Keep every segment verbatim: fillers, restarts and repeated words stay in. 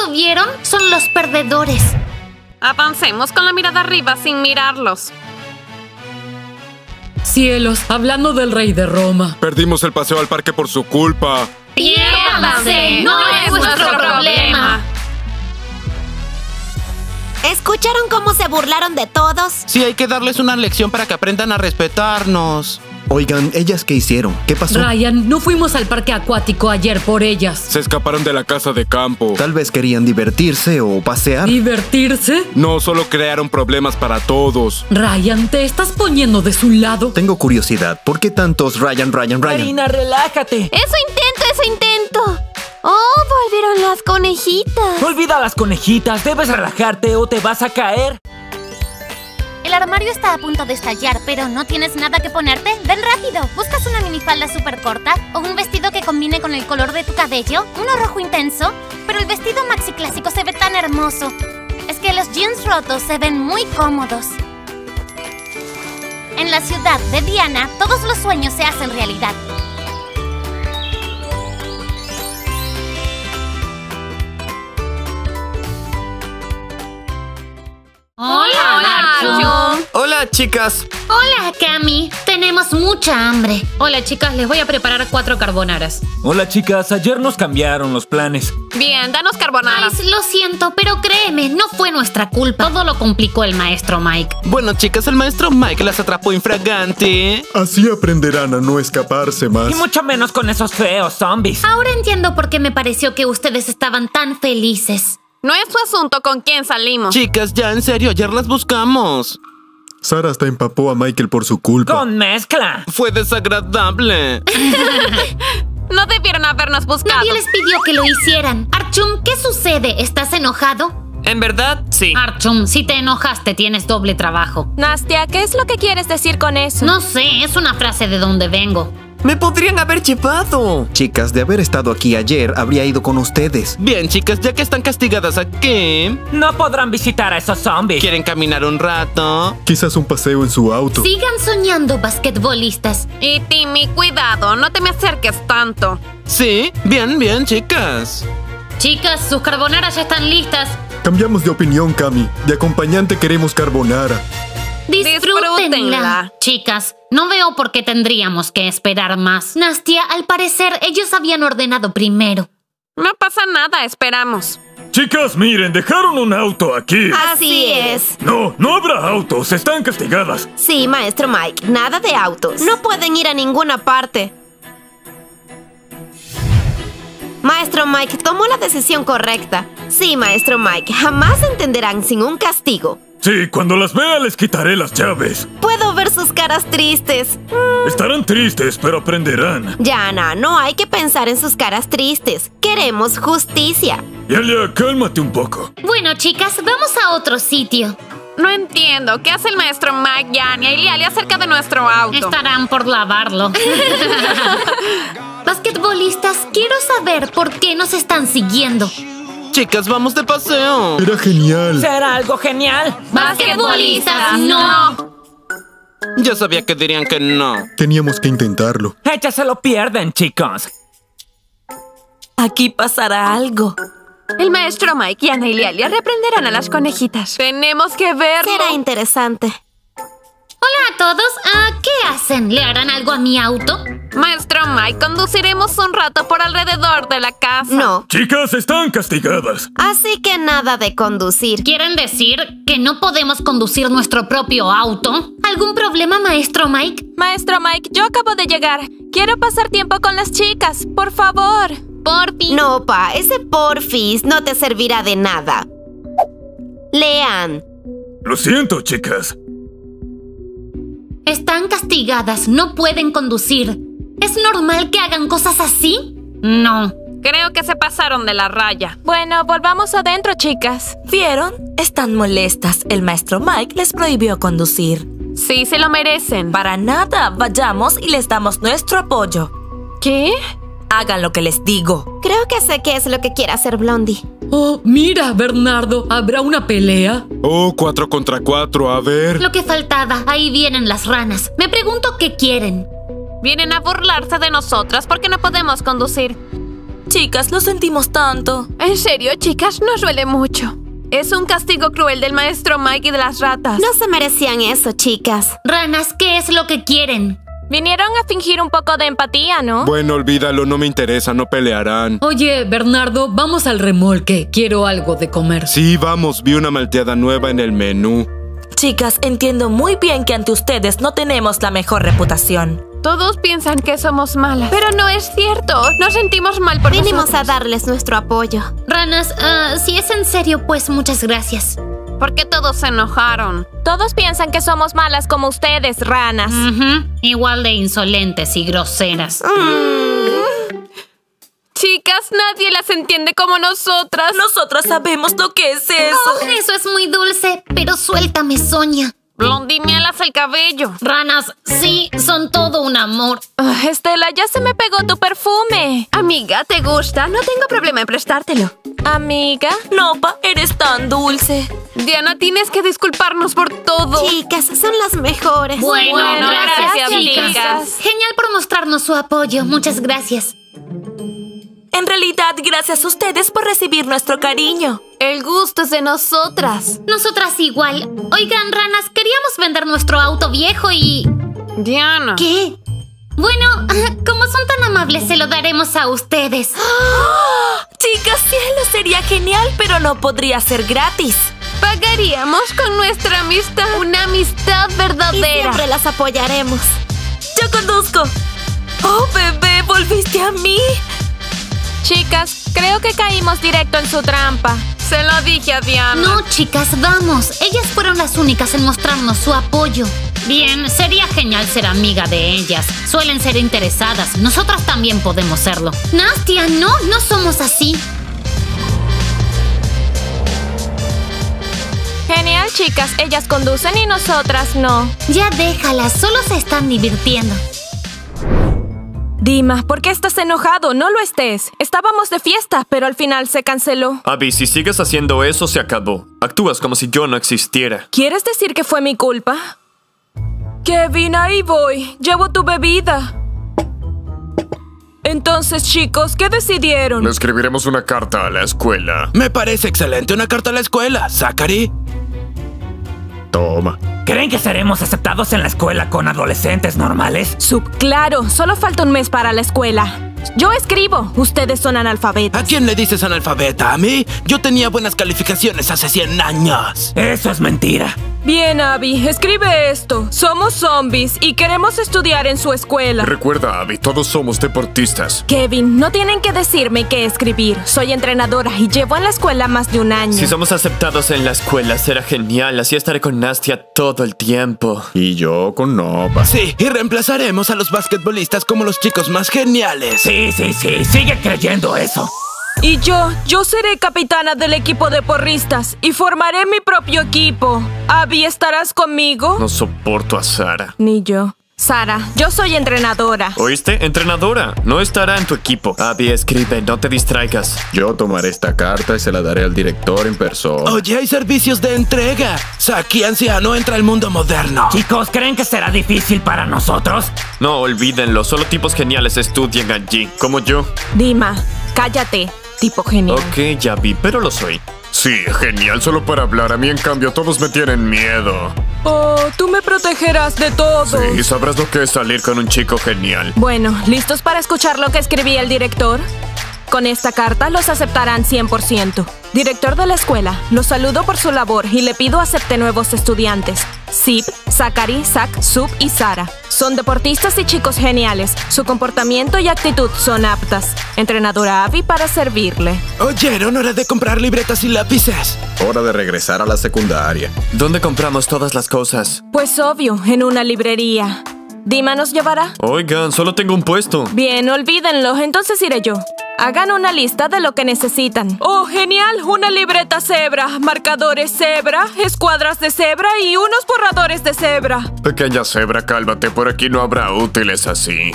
vieron? Son los perdedores. Avancemos con la mirada arriba sin mirarlos. Cielos, hablando del rey de Roma. Perdimos el paseo al parque por su culpa. ¡Piérdanse! ¡No es nuestro problema! ¿Escucharon cómo se burlaron de todos? Sí, hay que darles una lección para que aprendan a respetarnos. Oigan, ¿ellas qué hicieron? ¿Qué pasó? Ryan, no fuimos al parque acuático ayer por ellas. Se escaparon de la casa de campo. Tal vez querían divertirse o pasear. ¿Divertirse? No, solo crearon problemas para todos. Ryan, ¿te estás poniendo de su lado? Tengo curiosidad. ¿Por qué tantos Ryan, Ryan, Ryan? Karina, relájate. ¡Eso intento, eso intento! ¡Oh, volvieron las conejitas! Olvida las conejitas. Debes relajarte o te vas a caer. El armario está a punto de estallar, pero ¿no tienes nada que ponerte? ¡Ven rápido! ¿Buscas una minifalda súper corta? ¿O un vestido que combine con el color de tu cabello? ¿Uno rojo intenso? Pero el vestido maxi clásico se ve tan hermoso. Es que los jeans rotos se ven muy cómodos. En la ciudad de Diana, todos los sueños se hacen realidad. Hola, Arjun. Hola, chicas. Hola, Cami. Tenemos mucha hambre. Hola, chicas, les voy a preparar cuatro carbonaras. Hola, chicas. Ayer nos cambiaron los planes. Bien, danos carbonara. Ay, lo siento, pero créeme, no fue nuestra culpa. Todo lo complicó el maestro Mike. Bueno, chicas, el maestro Mike las atrapó infragante. Así aprenderán a no escaparse más. Y mucho menos con esos feos zombies. Ahora entiendo por qué me pareció que ustedes estaban tan felices. No es su asunto con quién salimos. Chicas, ya, en serio, ayer las buscamos. Sara hasta empapó a Michael por su culpa. Con mezcla. Fue desagradable. No debieron habernos buscado. Nadie les pidió que lo hicieran. Arjun, ¿qué sucede? ¿Estás enojado? En verdad, sí. Arjun, si te enojaste, tienes doble trabajo. Nastia, ¿qué es lo que quieres decir con eso? No sé, es una frase de donde vengo. ¡Me podrían haber llevado! Chicas, de haber estado aquí ayer, habría ido con ustedes. Bien, chicas, ya que están castigadas aquí, No podrán visitar a esos zombies. ¿quieren caminar un rato? Quizás un paseo en su auto. Sigan soñando, basquetbolistas. Y Timmy, cuidado, no te me acerques tanto. Sí, bien, bien, chicas. Chicas, sus carbonaras ya están listas. Cambiamos de opinión, Cami. De acompañante queremos carbonara. Disfrútenla. Disfrútenla. Chicas, no veo por qué tendríamos que esperar más. Nastia, al parecer, ellos habían ordenado primero. No pasa nada, esperamos. Chicas, miren, dejaron un auto aquí. Así es. No, no habrá autos, están castigadas. Sí, maestro Mike, nada de autos. No pueden ir a ninguna parte. Maestro Mike tomó la decisión correcta. Sí, maestro Mike, jamás entenderán sin un castigo. Sí, cuando las vea les quitaré las llaves. Puedo ver sus caras tristes. Estarán tristes, pero aprenderán. Yana, no hay que pensar en sus caras tristes. Queremos justicia. Yalia, cálmate un poco. Bueno, chicas, vamos a otro sitio. No entiendo, ¿qué hace el maestro Mike, Yania y Lialia acerca de nuestro auto? Estarán por lavarlo. Basquetbolistas, quiero saber por qué nos están siguiendo. Chicas, vamos de paseo. Era genial. Será algo genial. Basquetbolistas, no. Yo sabía que dirían que no. Teníamos que intentarlo. Ellas se lo pierden, chicos. Aquí pasará algo. El maestro Mike, Yana y Lialia reprenderán a las conejitas. Tenemos que verlo. Será interesante. Hola a todos. Ah, ¿qué hacen? ¿Le harán algo a mi auto? Maestro Mike, conduciremos un rato por alrededor de la casa. No. Chicas, están castigadas. Así que nada de conducir. ¿Quieren decir que no podemos conducir nuestro propio auto? ¿Algún problema, maestro Mike? Maestro Mike, yo acabo de llegar. Quiero pasar tiempo con las chicas, por favor. Porfi. No, pa, ese porfis no te servirá de nada. Lean. Lo siento, chicas. Están castigadas, no pueden conducir. ¿Es normal que hagan cosas así? No. Creo que se pasaron de la raya. Bueno, volvamos adentro, chicas. ¿Vieron? Están molestas. El maestro Mike les prohibió conducir. Sí, se lo merecen. Para nada, vayamos y les damos nuestro apoyo. ¿Qué? Hagan lo que les digo. Creo que sé qué es lo que quiere hacer Blondie. Oh, mira, Bernardo, ¿habrá una pelea? Oh, cuatro contra cuatro, a ver. Lo que faltaba, ahí vienen las ranas. Me pregunto qué quieren. Vienen a burlarse de nosotras porque no podemos conducir. Chicas, lo sentimos tanto. En serio, chicas, nos duele mucho. Es un castigo cruel del maestro Mike y de las ratas. No se merecían eso, chicas. Ranas, ¿qué es lo que quieren? Vinieron a fingir un poco de empatía, ¿no? Bueno, olvídalo, no me interesa, no pelearán. Oye, Bernardo, vamos al remolque. Quiero algo de comer. Sí, vamos, vi una malteada nueva en el menú. Chicas, entiendo muy bien que ante ustedes no tenemos la mejor reputación. Todos piensan que somos malas, pero no es cierto. Nos sentimos mal por Vinimos nosotros. a darles nuestro apoyo. Ranas, uh, si es en serio, pues muchas gracias. ¿Por qué todos se enojaron? Todos piensan que somos malas como ustedes, ranas. Uh-huh. Igual de insolentes y groseras. Mm. Chicas, nadie las entiende como nosotras. Nosotras sabemos lo que es eso. Oh, eso es muy dulce, pero suéltame, Sonia. Blondie, me alas el cabello. Ranas, sí, son todo un amor. Uh, Estela, ya se me pegó tu perfume. Amiga, ¿te gusta? No tengo problema en prestártelo. Amiga. Nopa, eres tan dulce. Diana, tienes que disculparnos por todo. Chicas, son las mejores. Bueno, Bueno, gracias, gracias, chicas. chicas. Genial por mostrarnos su apoyo. Muchas gracias. En realidad, gracias a ustedes por recibir nuestro cariño. El gusto es de nosotras. Nosotras igual. Oigan, ranas, queríamos vender nuestro auto viejo y... Diana. ¿Qué? Bueno, como son tan amables, se lo daremos a ustedes. ¡Oh! Chicas, cielo, sería genial, pero no podría ser gratis. Pagaríamos con nuestra amistad. Una amistad Y verdadera. siempre las apoyaremos. Yo conduzco. Oh, bebé, ¿volviste a mí? Chicas, creo que caímos directo en su trampa. Se lo dije a Diana. No, chicas, vamos. Ellas fueron las únicas en mostrarnos su apoyo. Bien, sería genial ser amiga de ellas. Suelen ser interesadas. Nosotras también podemos serlo. Nastia, no, no somos así. Genial, chicas. Ellas conducen y nosotras no. Ya déjalas, solo se están divirtiendo. Dima, ¿por qué estás enojado? No lo estés. Estábamos de fiesta, pero al final se canceló. Abby, si sigues haciendo eso, se acabó. Actúas como si yo no existiera. ¿Quieres decir que fue mi culpa? Kevin, ahí voy. Llevo tu bebida. Entonces, chicos, ¿qué decidieron? Le escribiremos una carta a la escuela. Me parece excelente una carta a la escuela, Zachary. Toma. ¿Creen que seremos aceptados en la escuela con adolescentes normales? Sub, claro, solo falta un mes para la escuela. Yo escribo, ustedes son analfabetas. ¿A quién le dices analfabeta? ¿A mí? Yo tenía buenas calificaciones hace cien años. Eso es mentira. Bien, Abby, escribe esto. Somos zombies y queremos estudiar en su escuela. Recuerda, Abby, todos somos deportistas. Kevin, no tienen que decirme qué escribir. Soy entrenadora y llevo en la escuela más de un año. Si somos aceptados en la escuela, será genial. Así estaré con Nastia todo el tiempo. Y yo con Nopa. Sí, y reemplazaremos a los basquetbolistas como los chicos más geniales. Sí, sí, sí. Sigue creyendo eso. Y yo, yo seré capitana del equipo de porristas y formaré mi propio equipo. Abby, ¿estarás conmigo? No soporto a Sara. Ni yo. Sara, yo soy entrenadora. ¿Oíste? Entrenadora. No estará en tu equipo. Abby, escribe, no te distraigas. Yo tomaré esta carta y se la daré al director en persona. Oye, hay servicios de entrega. Saki, anciano, entra al mundo moderno. Chicos, ¿creen que será difícil para nosotros? No, olvídenlo. Solo tipos geniales estudian allí, como yo. Dima, cállate. Tipo genial. Ok, ya vi, pero lo soy. Sí, genial solo para hablar. A mí, en cambio, todos me tienen miedo. Oh, tú me protegerás de todo. Sí, sabrás lo que es salir con un chico genial. Bueno, ¿listos para escuchar lo que escribí el director? Con esta carta los aceptarán cien por ciento. Director de la escuela, los saludo por su labor y le pido acepte nuevos estudiantes. Zip, Zachary, Zach, Sub y Sara. Son deportistas y chicos geniales. Su comportamiento y actitud son aptas. Entrenadora Abby para servirle. ¿Oyeron? Hora de comprar libretas y lápices. Hora de regresar a la secundaria. ¿Dónde compramos todas las cosas? Pues obvio, en una librería. Dima nos llevará. Oigan, solo tengo un puesto. Bien, olvídenlo, entonces iré yo. Hagan una lista de lo que necesitan. ¡Oh, genial! Una libreta cebra, marcadores cebra, escuadras de cebra y unos borradores de cebra. Pequeña cebra, cálmate. Por aquí no habrá útiles así.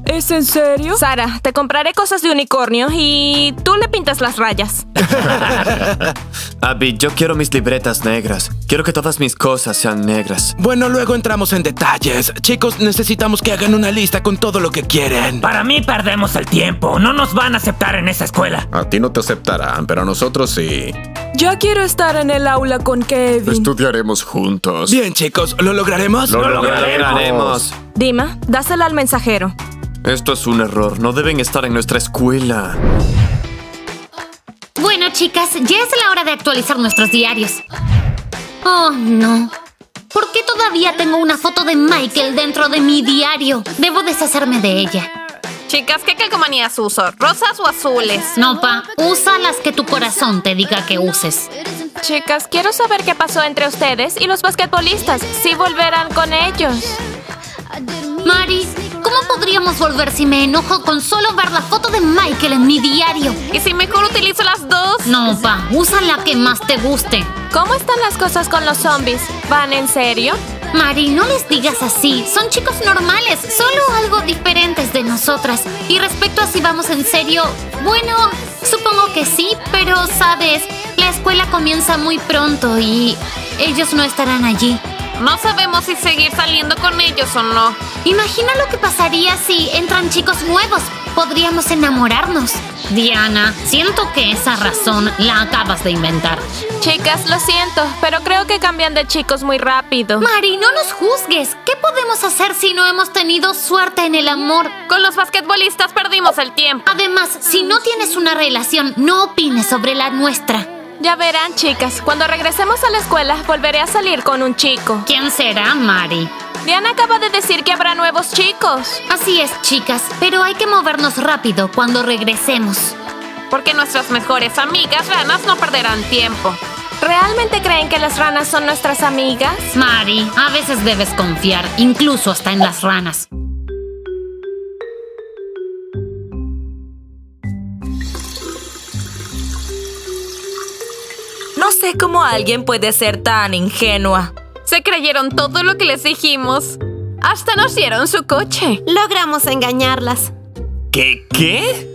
¿Es en serio? Sara, te compraré cosas de unicornio y tú le pintas las rayas. Abby, yo quiero mis libretas negras. Quiero que todas mis cosas sean negras. Bueno, luego entramos en detalles. Chicos, necesitamos que hagan una lista con todo lo que quieren. Para mí perdemos el tiempo. No nos van a aceptar en esa escuela. A ti no te aceptarán, pero a nosotros sí. Ya quiero estar en el aula con Kevin. Estudiaremos juntos. Bien, chicos, ¿lo lograremos? Lo, lo lograremos. Dima, dásela al mensajero. Esto es un error. No deben estar en nuestra escuela. Bueno, chicas, ya es la hora de actualizar nuestros diarios. Oh, no. ¿Por qué todavía tengo una foto de Michael dentro de mi diario? Debo deshacerme de ella. Chicas, ¿qué calcomanías uso? ¿Rosas o azules? No, pa. Usa las que tu corazón te diga que uses. Chicas, quiero saber qué pasó entre ustedes y los basquetbolistas. Si volverán con ellos. Mari, ¿cómo podríamos volver si me enojo con solo ver la foto de Michael en mi diario? ¿Y si mejor utilizo las dos? No, pa. Usa la que más te guste. ¿Cómo están las cosas con los zombies? ¿Van en serio? Mari, no les digas así. Son chicos normales, solo algo diferentes de nosotras. Y respecto a si vamos en serio, bueno, supongo que sí, pero sabes, la escuela comienza muy pronto y ellos no estarán allí. No sabemos si seguir saliendo con ellos o no. Imagina lo que pasaría si entran chicos nuevos. Podríamos enamorarnos. Diana, siento que esa razón la acabas de inventar. Chicas, lo siento, pero creo que cambian de chicos muy rápido. Mari, no nos juzgues. ¿Qué podemos hacer si no hemos tenido suerte en el amor? Con los basquetbolistas perdimos el tiempo. Además, si no tienes una relación, no opines sobre la nuestra. Ya verán, chicas. Cuando regresemos a la escuela, volveré a salir con un chico. ¿Quién será, Mari? Diana acaba de decir que habrá nuevos chicos. Así es, chicas, pero hay que movernos rápido cuando regresemos. Porque nuestras mejores amigas ranas no perderán tiempo. ¿Realmente creen que las ranas son nuestras amigas? Mari, a veces debes confiar, incluso hasta en las ranas. No sé cómo alguien puede ser tan ingenua. Se creyeron todo lo que les dijimos. Hasta nos dieron su coche. Logramos engañarlas. ¿Qué? ¿Qué?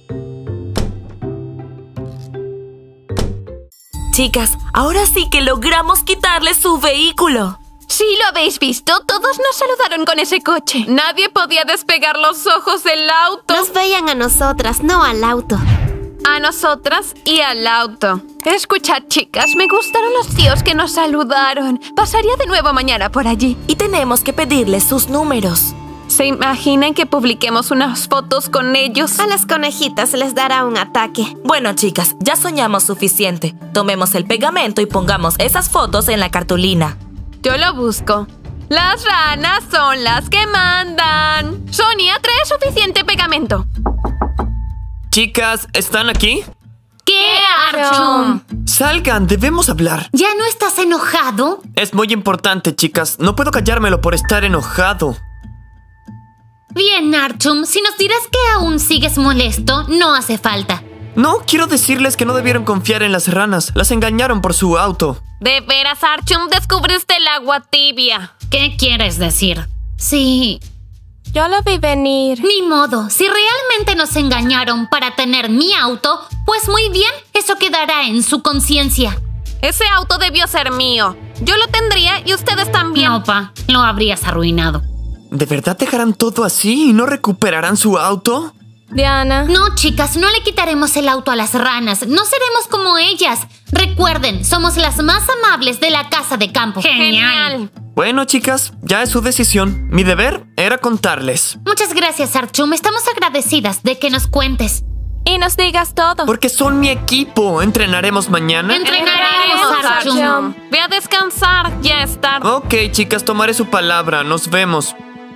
Chicas, ahora sí que logramos quitarle su vehículo. Sí, lo habéis visto. Todos nos saludaron con ese coche. Nadie podía despegar los ojos del auto. Nos veían a nosotras, no al auto. A nosotras y al auto. Escuchad, chicas, me gustaron los tíos que nos saludaron. Pasaría de nuevo mañana por allí. Y tenemos que pedirles sus números. ¿Se imaginan que publiquemos unas fotos con ellos? A las conejitas les dará un ataque. Bueno, chicas, ya soñamos suficiente. Tomemos el pegamento y pongamos esas fotos en la cartulina. Yo lo busco. Las ranas son las que mandan. Sonia, trae suficiente pegamento. Chicas, ¿están aquí? ¿Qué, Archum? Salgan, debemos hablar. ¿Ya no estás enojado? Es muy importante, chicas. No puedo callármelo por estar enojado. Bien, Archum. Si nos dirás que aún sigues molesto, no hace falta. No, quiero decirles que no debieron confiar en las ranas. Las engañaron por su auto. De veras, Archum, descubriste el agua tibia. ¿Qué quieres decir? Sí... Yo lo vi venir. Ni modo. Si realmente nos engañaron para tener mi auto, pues muy bien, eso quedará en su conciencia. Ese auto debió ser mío. Yo lo tendría y ustedes también. No, pa. Lo habrías arruinado. ¿De verdad dejarán todo así y no recuperarán su auto? Diana. No, chicas, no le quitaremos el auto a las ranas. No seremos como ellas. Recuerden, somos las más amables de la casa de campo. Genial. Bueno, chicas, ya es su decisión. Mi deber era contarles. Muchas gracias, Archum. Estamos agradecidas de que nos cuentes. Y nos digas todo. Porque son mi equipo. ¿Entrenaremos mañana? Entrenaremos, Archum. Ve a descansar. Ya es tarde. Ok, chicas, tomaré su palabra. Nos vemos.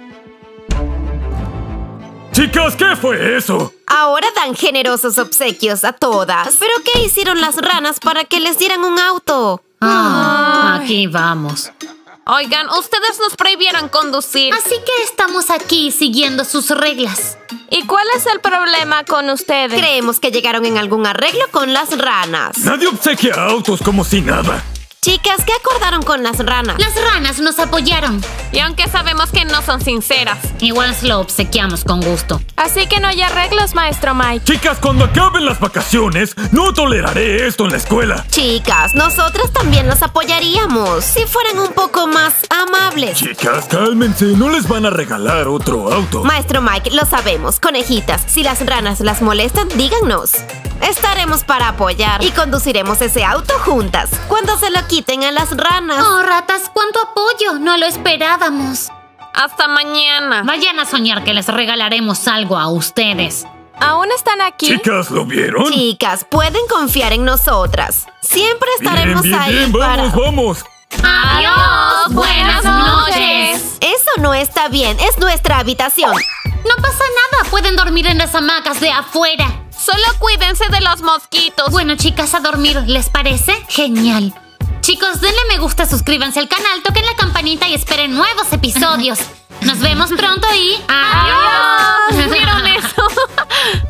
Chicas, ¿qué fue eso? Ahora dan generosos obsequios a todas. ¿Pero qué hicieron las ranas para que les dieran un auto? Ah, aquí vamos. Oigan, ustedes nos prohibieron conducir. Así que estamos aquí siguiendo sus reglas. ¿Y cuál es el problema con ustedes? Creemos que llegaron en algún arreglo con las ranas. Nadie obsequia autos como si nada. Chicas, ¿qué acordaron con las ranas? Las ranas nos apoyaron. Y aunque sabemos que no son sinceras, igual se lo obsequiamos con gusto. Así que no hay arreglos, maestro Mike. Chicas, cuando acaben las vacaciones, no toleraré esto en la escuela. Chicas, nosotras también las apoyaríamos si fueran un poco más amables. Chicas, cálmense, no les van a regalar otro auto. Maestro Mike, lo sabemos. Conejitas, si las ranas las molestan, díganos. Estaremos para apoyar y conduciremos ese auto juntas cuando se lo quiten a las ranas. Oh, ratas, cuánto apoyo. No lo esperábamos. Hasta mañana. Vayan a soñar que les regalaremos algo a ustedes. ¿Aún están aquí? Chicas, ¿lo vieron? Chicas, pueden confiar en nosotras. Siempre estaremos bien, bien, ahí bien. para... Vamos, vamos. Adiós. Buenas noches. Eso no está bien. Es nuestra habitación. No pasa nada. Pueden dormir en las hamacas de afuera. Solo cuídense de los mosquitos. Bueno, chicas, a dormir. ¿Les parece? Genial. Chicos, denle me gusta, suscríbanse al canal, toquen la campanita y esperen nuevos episodios. Nos vemos pronto y... ¡Adiós! ¿Vieron eso?